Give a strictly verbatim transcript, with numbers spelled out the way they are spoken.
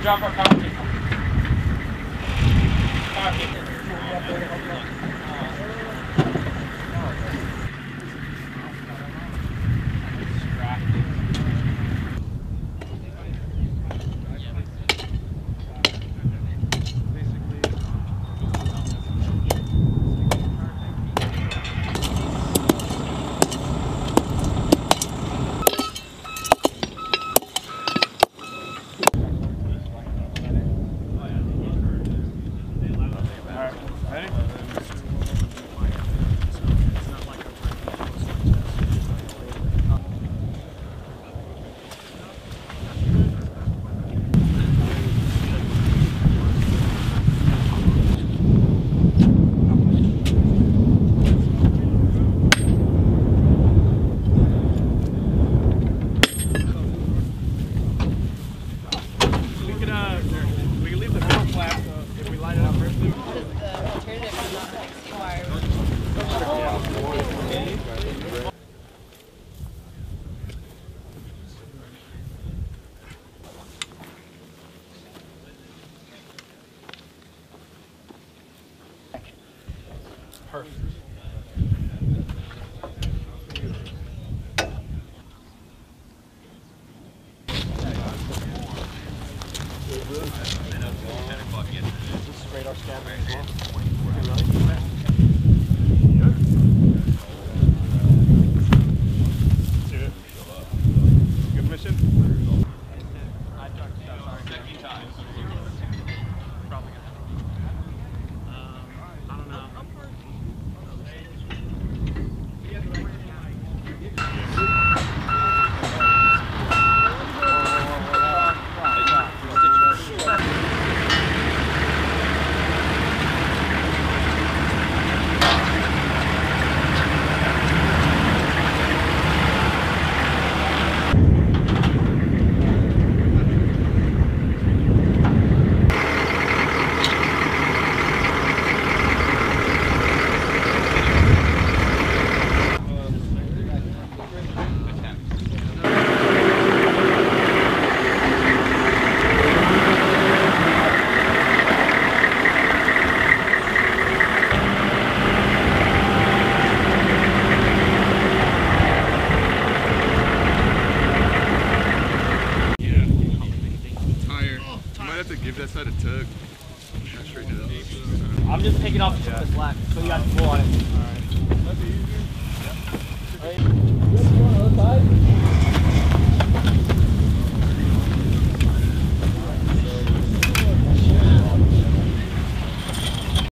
drop our cockpit. Cockpit. Perfect. This is radar scattering as well. Good mission? I talked to you. Second time. Probably gonna happen. Um, I don't know. Give that side a tug. I'm just taking off the yeah. slack, so you got to pull on it. Alright. That'd be easier. Yeah. Right. You want to go on the other side?